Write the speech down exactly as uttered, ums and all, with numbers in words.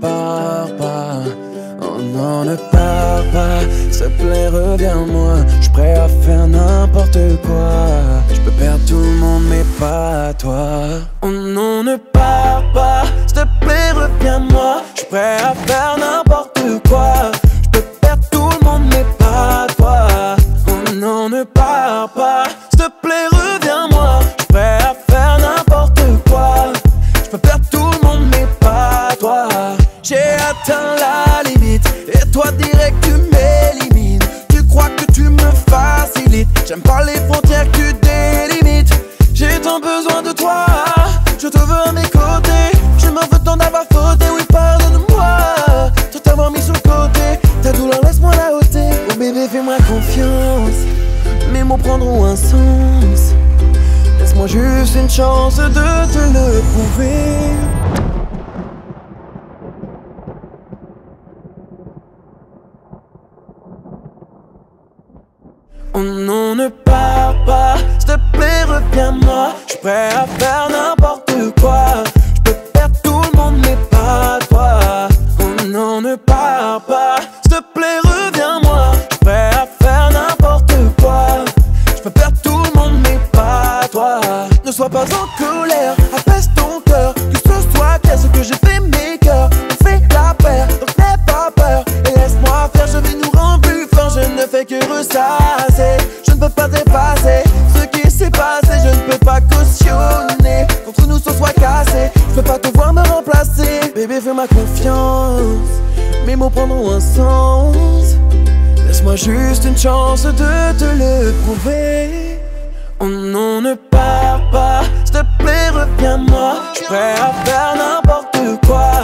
pars pas. Oh non, ne pars pas. S'il te plaît, reviens-moi. J'suis prêt à faire n'importe quoi. J'peux perdre tout le monde, mais pas toi. Oh non, ne pars pas. S'il te plaît, reviens-moi. J'suis prêt à faire n'importe quoi. J'peux perdre tout le monde, mais pas toi. Oh non, ne pars pas. S'il te plaît, reviens-moi. J'suis prêt à faire n'importe quoi. J'peux perdre tout le monde, mais pas toi. J'ai atteint la limite et toi direct tu m'élimines. Tu crois que tu me facilites. J'aime pas les frontières que tu délimites. J'ai tant besoin de toi, je te veux à mes côtés. Je m'en veux tant d'avoir fauté, oui pardonne-moi. Tout t'avoir mis sur le côté, ta douleur laisse-moi la ôter. Oh bébé fais-moi confiance, mes mots prendront un sens. Laisse-moi juste une chance de te le prouver. Oh non, ne pars pas, s'il te plaît, reviens-moi. J'suis prêt à faire n'importe quoi. J'peux perdre tout le monde, mais pas toi. Oh non, ne pars pas, s'il te plaît, reviens-moi. J'suis prêt à faire n'importe quoi. J'peux perdre tout le monde, mais pas toi. Ne sois pas en colère, apaise ton cœur. Que ce soit clair, ce que j'ai fait, mes cœurs. On fait la paire, donc n'aie pas peur. Et laisse-moi faire, je vais nous rendre plus forts. Je ne fais que ressasser. Je ne peux pas effacer ce qui s'est passé. Je ne peux pas cautionner qu'entre nous ce soit cassé. Je peux pas te voir me remplacer. Bébé fais-moi confiance, mes mots prendront un sens. Laisse-moi juste une chance de te le prouver. Oh non, ne pars pas, s'il te plaît reviens-moi. J'suis prêt à faire n'importe quoi.